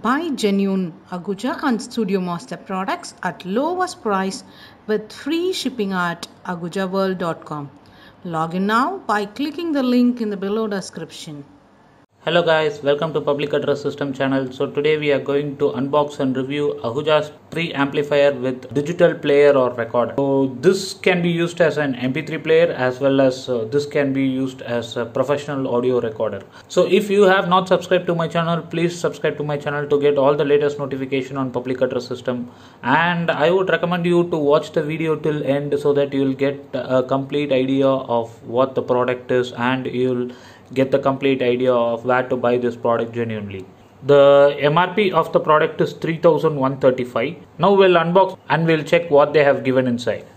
Buy genuine Ahuja and Studio Master products at lowest price with free shipping at ahujaworld.com. Log in now by clicking the link in the below description. Hello guys, welcome to Public Address System channel. So today we are going to unbox and review Ahuja's pre-amplifier with digital player or recorder. So this can be used as an MP3 player as well as this can be used as a professional audio recorder. So if you have not subscribed to my channel, please subscribe to my channel to get all the latest notification on Public Address System. And I would recommend you to watch the video till end so that you will get a complete idea of what the product is and you'll get the complete idea of where to buy this product genuinely. The MRP of the product is 3135. Now we'll unbox and we'll check what they have given inside.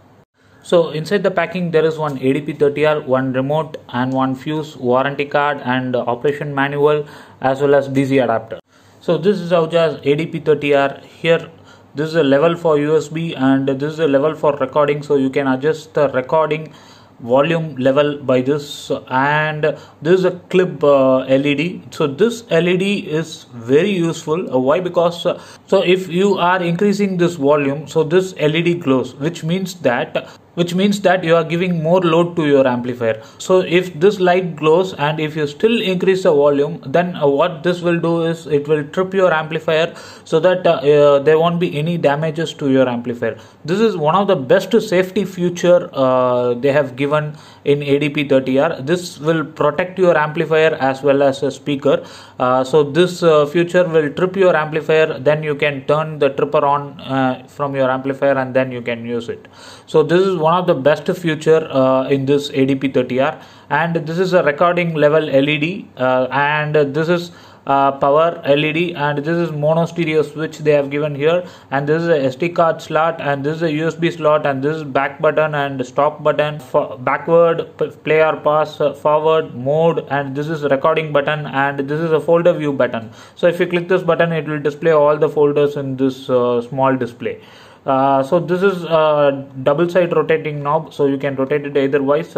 So inside the packing there is one ADP30R, one remote and one fuse, warranty card and operation manual as well as DC adapter. So this is Ahuja's ADP30R. Here this is a level for USB and this is a level for recording, so you can adjust the recording volume level by this, and this is a clip LED. So this LED is very useful. Why? Because so if you are increasing this volume, so this LED glows, which means that you are giving more load to your amplifier. So if this light glows and if you still increase the volume, then what this will do is it will trip your amplifier so that there won't be any damages to your amplifier. This is one of the best safety feature they have given in ADP30R. This will protect your amplifier as well as a speaker. So this feature will trip your amplifier, then you can turn the tripper on from your amplifier and then you can use it. So this is one of the best feature in this ADP30R, and this is a recording level LED and this is power LED, and this is mono stereo switch they have given here, and this is a SD card slot, and this is a USB slot, and this is back button and stop button, for backward play or pause, forward mode, and this is recording button, and this is a folder view button. So if you click this button, it will display all the folders in this small display. So this is a double side rotating knob, so you can rotate it either wise.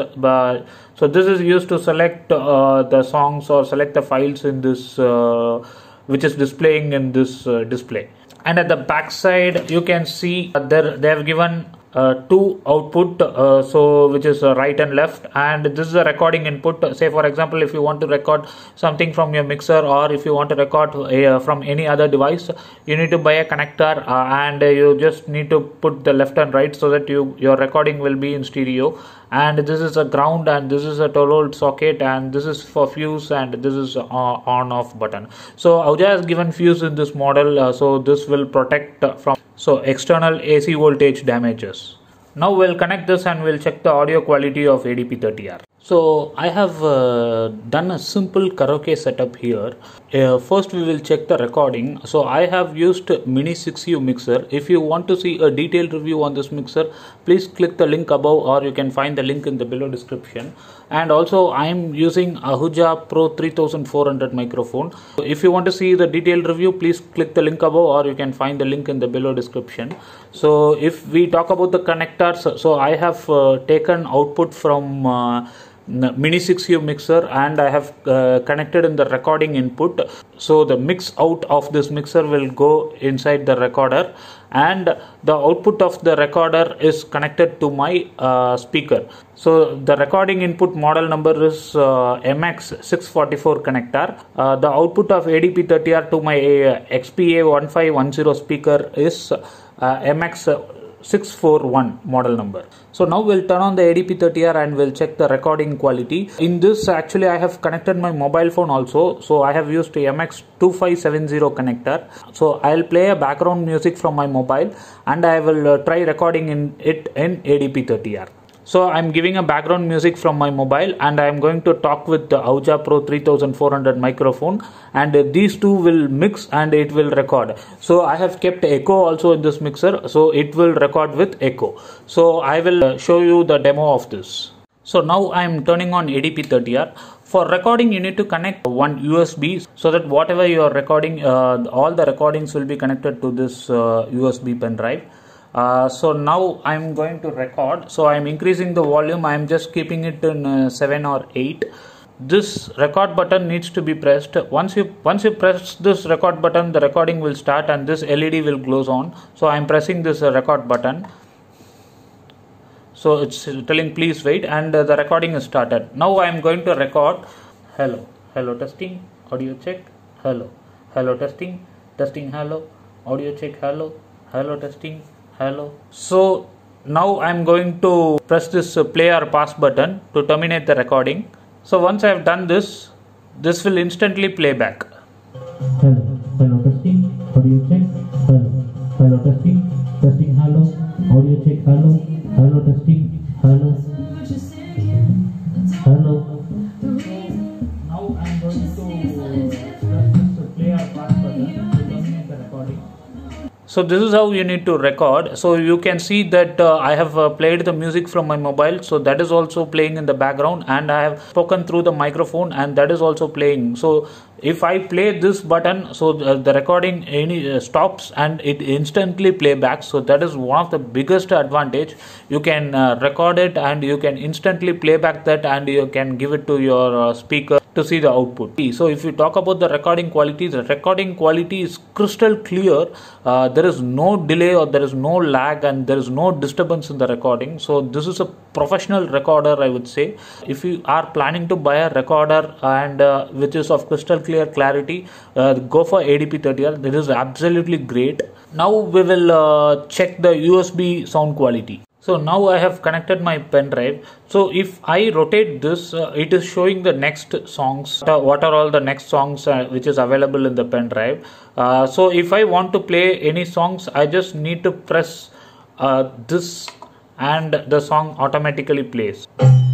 So this is used to select the songs or select the files in this which is displaying in this display. And at the back side you can see they have given two output, so which is right and left, and this is a recording input. Say for example, if you want to record something from your mixer or if you want to record from any other device, you need to buy a connector and you just need to put the left and right so that your recording will be in stereo. And this is a ground, and this is a 12-volt socket, and this is for fuse, and this is on off button. So Ahuja has given fuse in this model, so this will protect from external AC voltage damages. Now we'll connect this and we'll check the audio quality of ADP30R. So I have done a simple karaoke setup here. First we will check the recording. So I have used Mini 6U mixer. If you want to see a detailed review on this mixer, please click the link above, or you can find the link in the below description. And also I am using Ahuja Pro 3400 microphone. If you want to see the detailed review, please click the link above, or you can find the link in the below description. So if we talk about the connectors, so I have taken output from Mini 6U mixer and I have connected in the recording input. So the mix out of this mixer will go inside the recorder, and the output of the recorder is connected to my speaker. So the recording input model number is MX644 connector. The output of ADP30R to my XPA1510 speaker is MX641 model number. So now we'll turn on the ADP30R and we'll check the recording quality. In this, actually I have connected my mobile phone also, so I have used MX2570 connector. So I'll play a background music from my mobile and I will try recording it in ADP30R. So I'm giving a background music from my mobile and I'm going to talk with the Ahuja Pro 3400 microphone, and these two will mix and it will record. So I have kept echo also in this mixer, so it will record with echo. So I will show you the demo of this. So now I am turning on ADP30R. For recording you need to connect one USB so that whatever you are recording, all the recordings will be connected to this USB pen drive. So now I'm going to record. So I'm increasing the volume. I'm just keeping it in 7 or 8. this record button needs to be pressed. Once you press this record button, the recording will start and this LED will glow on. So I am pressing this record button. So it's telling please wait, and the recording is started. Now I am going to record. Hello testing, audio check. Hello testing, hello, audio check. Hello testing, hello. So now I am going to press this play or pause button to terminate the recording. So once I have done this, this will instantly play back. Hello testing, audio check. Hello testing, hello, audio check. Hello testing, hello. Now I am going to press this play or pause button to terminate the recording. So this is how you need to record. So you can see that I have played the music from my mobile, so that is also playing in the background, and I have spoken through the microphone and that is also playing. So if I play this button, so the recording stops and it instantly play back. So that is one of the biggest advantage. You can record it and you can instantly play back that, and you can give it to your speaker to see the output. So if you talk about the recording quality, is crystal clear. There is no delay or there is no lag and there is no disturbance in the recording. So this is a professional recorder, I would say. If you are planning to buy a recorder and which is of crystal clear clarity, go for ADP30R. It is absolutely great. Now we will check the USB sound quality. So now I have connected my pen drive. So if I rotate this, it is showing the next songs. What are all the next songs which is available in the pen drive. So if I want to play any songs, I just need to press this and the song automatically plays.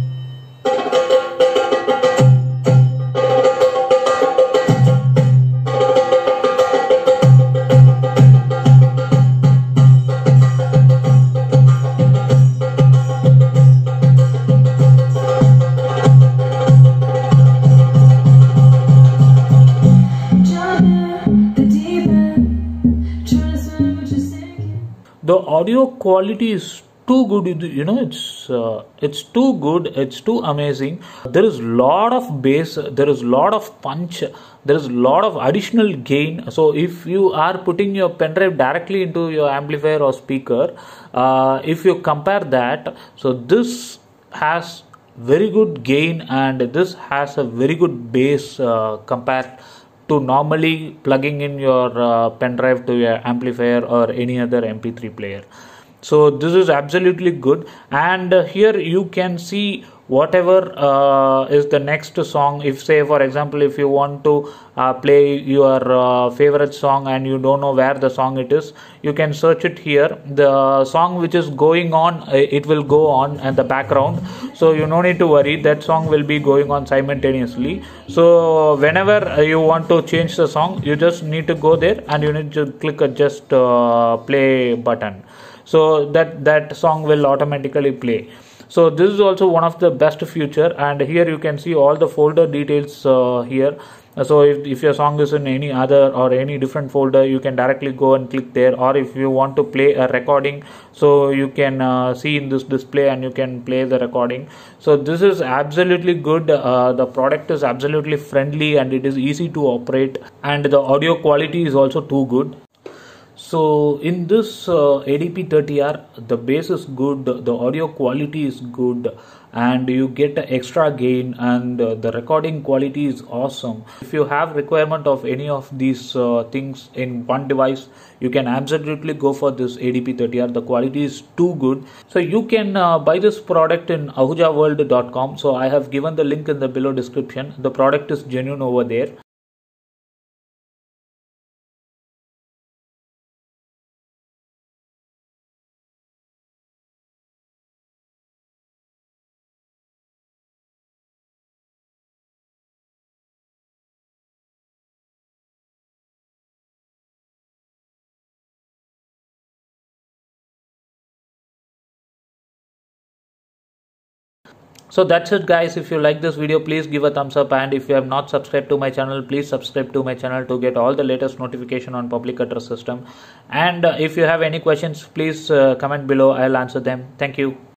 The audio quality is too good, you know, it's too good, it's too amazing. There is lot of bass, there is lot of punch, there is lot of additional gain. So if you are putting your pen drive directly into your amplifier or speaker, if you compare that, so this has very good gain and this has a very good bass compared to normally plugging in your pen drive to your amplifier or any other MP3 player. So this is absolutely good, and here you can see whatever is the next song. If say for example, if you want to play your favorite song and you don't know where the song it is, you can search it here. The song which is going on, it will go on in the background, so you no need to worry, that song will be going on simultaneously. So whenever you want to change the song, you just need to go there and you need to click just play button, so that song will automatically play. So this is also one of the best feature, and here you can see all the folder details here. So if your song is in any other or any different folder, you can directly go and click there, or if you want to play a recording, so you can see in this display and you can play the recording. So this is absolutely good. The product is absolutely friendly and it is easy to operate, and the audio quality is also too good. So in this ADP30R, the bass is good, the audio quality is good, and you get extra gain, and the recording quality is awesome. If you have requirement of any of these things in one device, you can absolutely go for this ADP30R. The quality is too good. So you can buy this product in ahujaworld.com. So I have given the link in the below description. The product is genuine over there. So that's it guys. If you like this video, please give a thumbs up, and if you have not subscribed to my channel, please subscribe to my channel to get all the latest notification on Public Address System. And if you have any questions, please comment below. I'll answer them. Thank you.